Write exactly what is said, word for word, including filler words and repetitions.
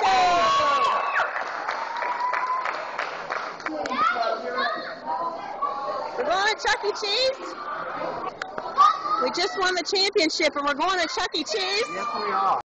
We're going to Chuck E. Cheese. We just won the championship and we're going to Chuck E. Cheese. Yes, we are.